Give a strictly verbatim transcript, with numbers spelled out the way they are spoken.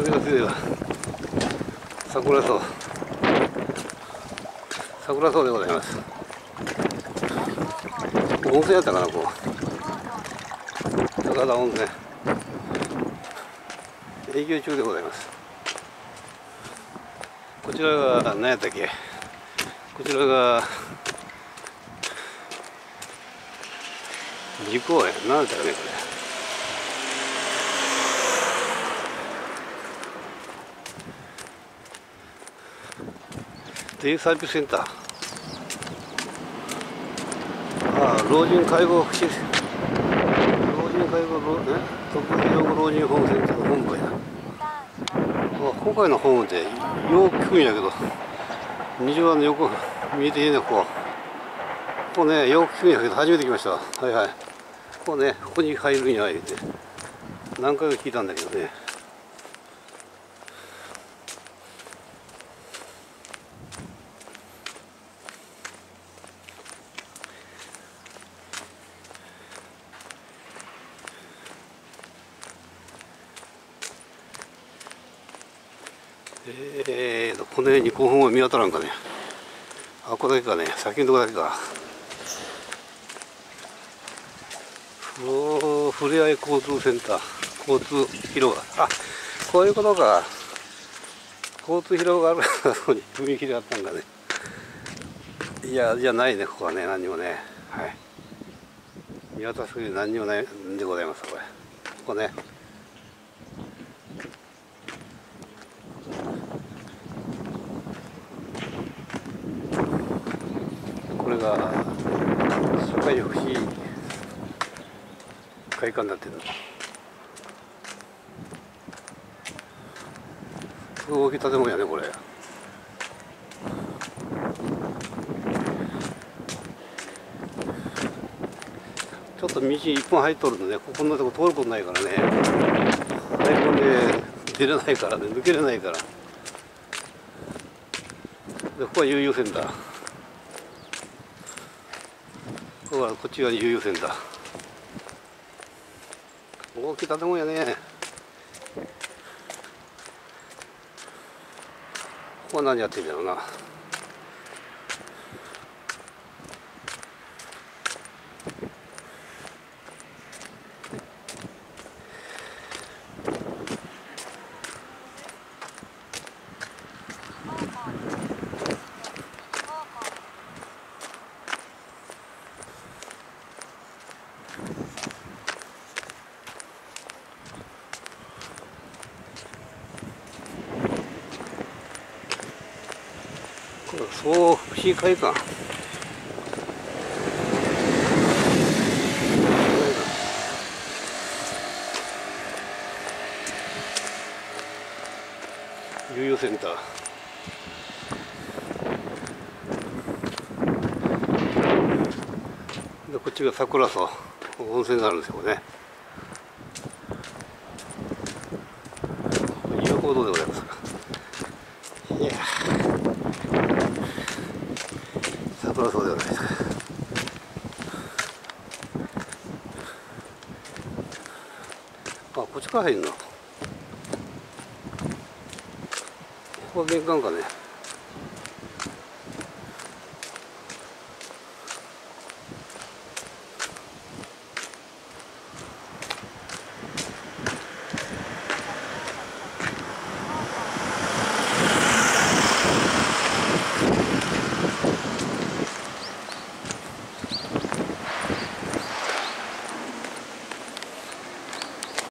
風が強いわ。桜草桜草でございます。温泉やったかな、こう高田温泉営業中でございます。こちらが何やったっけ、こちらが樹公園、何やったかね、これデイサービスセンター、ああ、老人介護福祉、老人介護老、ね、特別養護老人ホームセンターの本部や。今回のホームでよく聞くんやけど、虹はよく見えていいね、ここ。ここね、よく聞くんやけど、初めて来ました。はいはい。ここね、ここに入るんや、言うて。何回か聞いたんだけどね。えーと、この辺に古墳は見当たらんかね。あ、ここだけかね。先のとこだけか。おー、ふれあい交通センター。交通広場。あ、こういうことか。交通広場があるから、そこに踏切があったんかね。いや、じゃないね、ここはね、何にもね。はい。見渡す限り何にもないんでございます、これ。ここね。これが社会福祉会館になってる。すごい大きい建物やね、これ。ちょっと道一本入っとるので、ここのとこ通ることないからね。入り込んで出れないからね、抜けれないから。で、ここは悠々線だ。ここはこっち側に悠々線だ。大きい建物やね。ここは何やってんだろうな。そう、福祉会館。悠々センター。で、こっちが桜草、温泉があるんですよね。遊歩道でございますか。いや桜草ではないですか。あ、こっちから入るの。ここは玄関かね。